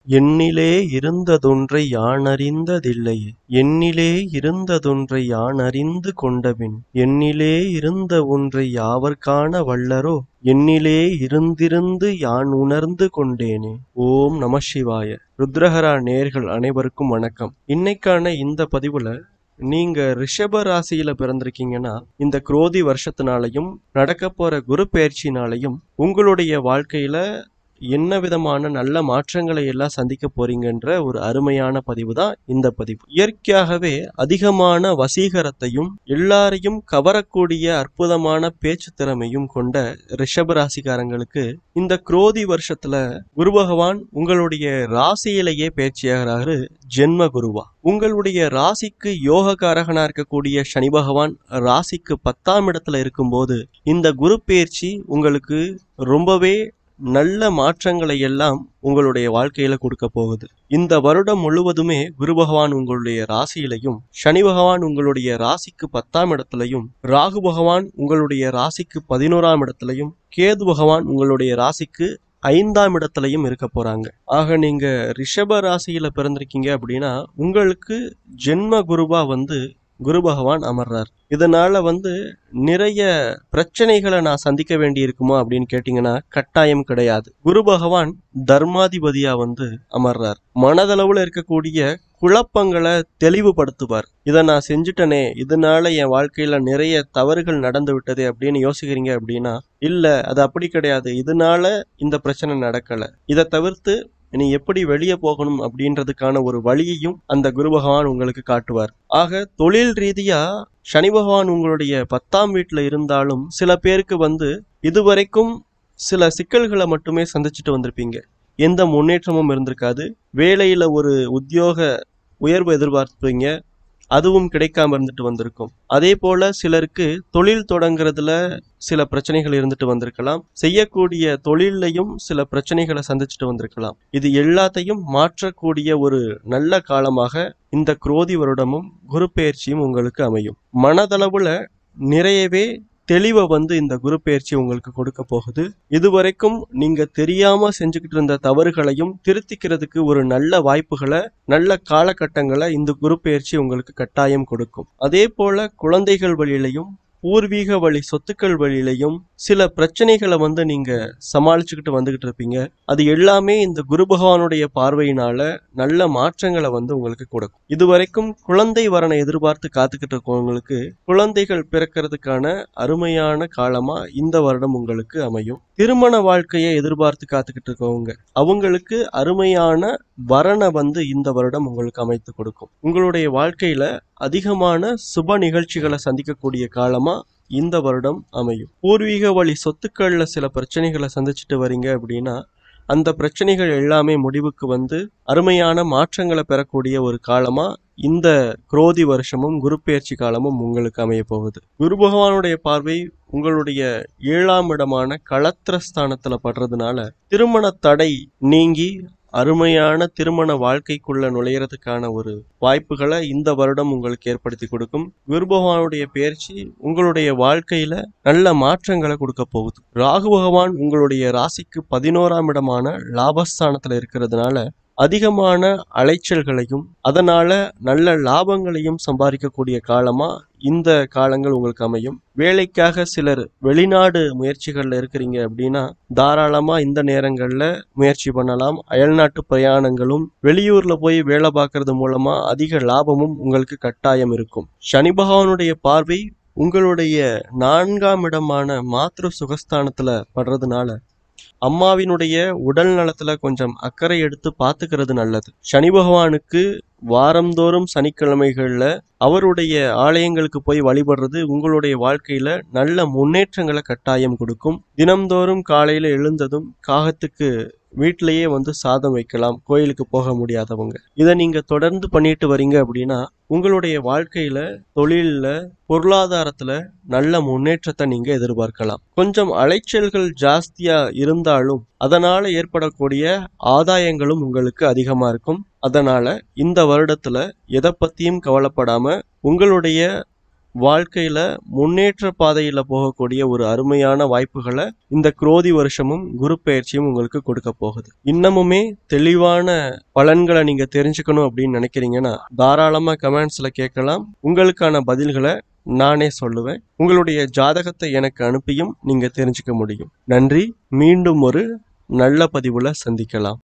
எண்ணிலே இருந்ததொன்றை யானறிந்ததில்லையே. எண்ணிலே இருந்ததொன்றை யானறிந்து கொண்டபின் எண்ணிலே இருந்த ஒன்றை யாவர் காண வல்லரோ. எண்ணிலே இருந்திருந்து யான் உணர்ந்து கொண்டேனே. ஓம் நம சிவாய. ருத்ரஹரா நேயர்கள் அனைவருக்கும் வணக்கம். இன்னைக்கான இந்த பதிவுல நீங்க ரிஷப ராசியில பிறந்திருக்கீங்கன்னா இந்த குரோதி வருஷத்தினாலையும் நடக்க போற குரு பெயர்ச்சினாலையும் உங்களுடைய வாழ்க்கையில என்ன விதமான நல்ல மாற்றங்களை எல்லாம் சந்திக்க போறீங்கன்ற ஒரு அருமையான பதிவு தான் இந்த பதிவு. இயற்கையாகவே அதிகமான வசீகரத்தையும் எல்லாரையும் கவரக்கூடிய அற்புதமான பேச்சு திறமையும் கொண்ட ரிஷப ராசிக்காரங்களுக்கு இந்த குரோதி வருஷத்துல குரு பகவான் உங்களுடைய ராசியிலேயே பேச்சியாகிறாரு. ஜென்ம குருவா உங்களுடைய ராசிக்கு யோகக்காரகனா இருக்கக்கூடிய சனி பகவான் ராசிக்கு 10ஆம் இடத்துல இருக்கும்போது இந்த குரு பெயர்ச்சி உங்களுக்கு ரொம்பவே நல்ல மாற்றங்களை எல்லாம் உங்களுடைய வாழ்க்கையில கொடுக்க போகுது. இந்த வருடம் முழுவதுமே குரு பகவான் உங்களுடைய ராசியிலையும், சனி பகவான் உங்களுடைய ராசிக்கு 10ஆம் இடத்திலையும், ராகு பகவான் உங்களுடைய ராசிக்கு 11ஆம் இடத்திலையும், கேது பகவான் உங்களுடைய ராசிக்கு 5ஆம் இடத்திலையும் இருக்க போறாங்க. ஆக நீங்க ரிஷப ராசியில பிறந்திருக்கீங்க அப்படின்னா உங்களுக்கு ஜென்ம குருவா குரு பகவான் அமர்றார். இதனால நிறைய பிரச்சனைகளை நான் சந்திக்க வேண்டி இருக்குமா அப்படின்னு கேட்டீங்கன்னா கட்டாயம் கிடையாது. குரு பகவான் தர்மாதிபதியா அமர்றார். மனதளவுல இருக்கக்கூடிய குழப்பங்களை தெளிவுபடுத்துவார். இதை நான் செஞ்சுட்டனே, இதனால என் வாழ்க்கையில நிறைய தவறுகள் நடந்து விட்டதே அப்படின்னு யோசிக்கிறீங்க அப்படின்னா இல்ல, அது அப்படி கிடையாது, இதனால இந்த பிரச்சனை நடக்கல, இதை தவிர்த்து நீ எப்படி வெளியே போகணும் அப்படின்றதுக்கான ஒரு வழியையும் அந்த குரு பகவான் உங்களுக்கு காட்டுவார். ஆக தொழில் ரீதியா சனி பகவான் உங்களுடைய 10ஆம் வீட்டுல இருந்தாலும் சில பேருக்கு இதுவரைக்கும் சில சிக்கல்களை மட்டுமே சந்திச்சுட்டு வந்திருப்பீங்க. எந்த முன்னேற்றமும் இருந்திருக்காது. வேலையில ஒரு உத்தியோக உயர்வு எதிர்பார்ப்பீங்க, அதுவும் கிடைக்காம இருந்துட்டு வந்திருக்கும். அதே போல சிலருக்கு தொழில் தொடங்குறதுல சில பிரச்சனைகள் இருந்துட்டு வந்திருக்கலாம். செய்யக்கூடிய தொழிலையும் சில பிரச்சனைகளை சந்திச்சுட்டு வந்திருக்கலாம். இது எல்லாத்தையும் மாற்றக்கூடிய ஒரு நல்ல காலமாக இந்த குரோதி வருடமும் குரு பெயர்ச்சியும் உங்களுக்கு அமையும். மனதளவுல நிறையவே தெளிவை இந்த குரு பெயர்ச்சி உங்களுக்கு கொடுக்க போகுது. இதுவரைக்கும் நீங்க தெரியாம செஞ்சுக்கிட்டு இருந்த தவறுகளையும் திருத்திக்கிறதுக்கு ஒரு நல்ல வாய்ப்புகளை, நல்ல காலகட்டங்களை இந்த குரு பெயர்ச்சி உங்களுக்கு கட்டாயம் கொடுக்கும். அதே போல குழந்தைகள் வழியிலையும் பூர்வீக வழி சொத்துக்கள் வழியிலையும் சில பிரச்சனைகளை நீங்க சமாளிச்சுக்கிட்டு வந்துகிட்டு இருப்பீங்க. அது எல்லாமே இந்த குரு பகவானுடைய பார்வையினால நல்ல மாற்றங்களை உங்களுக்கு கொடுக்கும். இதுவரைக்கும் குழந்தை வரனை எதிர்பார்த்து காத்துக்கிட்டு இருக்கவங்களுக்கு குழந்தைகள் பிறக்கிறதுக்கான அருமையான காலமா இந்த வருடம் உங்களுக்கு அமையும். திருமண வாழ்க்கையை எதிர்பார்த்து காத்துக்கிட்டு இருக்கவங்க அவங்களுக்கு அருமையான வரனை இந்த வருடம் உங்களுக்கு அமைத்து கொடுக்கும். உங்களுடைய வாழ்க்கையில அதிகமான சுப நிகழ்ச்சிகளை சந்திக்கக்கூடிய காலமா இந்த வருடம் அமையும். பூர்வீக வழி சொத்துக்கள்ல சில பிரச்சனைகளை சந்திச்சுட்டு வரீங்க அப்படின்னா அந்த பிரச்சனைகள் எல்லாமே முடிவுக்கு அருமையான மாற்றங்களை பெறக்கூடிய ஒரு காலமா இந்த குரோதி வருஷமும் குரு பெயர்ச்சி காலமும் உங்களுக்கு அமைய போகுது. குரு பகவானுடைய பார்வை உங்களுடைய 7ஆம் இடமான களத்திரஸ்தானத்துல படுறதுனால திருமண தடை நீங்கி அருமையான திருமண வாழ்க்கைக்குள்ள நுழையறதுக்கான ஒரு வாய்ப்புகளை இந்த வருடம் உங்களுக்கு ஏற்படுத்தி கொடுக்கும். குரு பகவானுடைய பெயர்ச்சி உங்களுடைய வாழ்க்கையில நல்ல மாற்றங்களை கொடுக்க போகுது. ராகு பகவான் உங்களுடைய ராசிக்கு 11ஆம் இடமான லாபஸ்தானத்துல இருக்கிறதுனால அதிகமான அலைச்சல்களையும் அதனால நல்ல லாபங்களையும் சம்பாதிக்கக்கூடிய காலமா இந்த காலங்கள் உங்களுக்கு அமையும். வேலைக்காக சிலர் வெளிநாடு முயற்சிகள்ல இருக்கிறீங்க அப்படின்னா தாராளமா இந்த நேரங்கள்ல முயற்சி பண்ணலாம். அயல்நாட்டு பிரயாணங்களும் வெளியூர்ல போய் வேலை பார்க்கறது மூலமா அதிக லாபமும் உங்களுக்கு கட்டாயம் இருக்கும். சனி பகவானுடைய பார்வை உங்களுடைய 4ஆம் இடமான மாத்ரு சுகஸ்தானத்துல படுறதுனால அம்மாவினுடைய உடல் நலத்துல கொஞ்சம் அக்கறை எடுத்து பாத்துக்கிறது நல்லது. சனி பகவானுக்கு வாரந்தோறும் சனிக்கிழமைகள்ல அவருடைய ஆலயங்களுக்கு போய் வழிபடுறது உங்களுடைய வாழ்க்கையில நல்ல முன்னேற்றங்களை கட்டாயம் கொடுக்கும். தினம்தோறும் காலையில எழுந்ததும் காகத்துக்கு வீட்டிலேயே சாதம் வைக்கலாம், கோயிலுக்கு போக முடியாதவங்க. இதை நீங்க தொடர்ந்து பண்ணிட்டு வரீங்க அப்படின்னா உங்களுடைய வாழ்க்கையில தொழில்ல பொருளாதாரத்துல நல்ல முன்னேற்றத்தை நீங்க எதிர்பார்க்கலாம். கொஞ்சம் அலைச்சல்கள் ஜாஸ்தியா இருந்தாலும் அதனால ஏற்படக்கூடிய ஆதாயங்களும் உங்களுக்கு அதிகமா இருக்கும். அதனால இந்த வருடத்துல எதை பத்தியும் கவலைப்படாம உங்களுடைய வாழ்க்கையில முன்னேற்ற பாதையில போகக்கூடிய ஒரு அருமையான வாய்ப்புகளை இந்த குரோதி வருஷமும் குரு பெயர்ச்சியும் உங்களுக்கு கொடுக்க போகுது. இன்னமுமே தெளிவான பலன்களை நீங்க தெரிஞ்சுக்கணும் அப்படின்னு நினைக்கிறீங்கன்னா தாராளமா கமெண்ட்ஸ்ல கேட்கலாம். உங்களுக்கான பதில்களை நானே சொல்லுவேன். உங்களுடைய ஜாதகத்தை எனக்கு அனுப்பியும் நீங்க தெரிஞ்சுக்க முடியும். நன்றி. மீண்டும் ஒரு நல்ல பதிவுல சந்திக்கலாம்.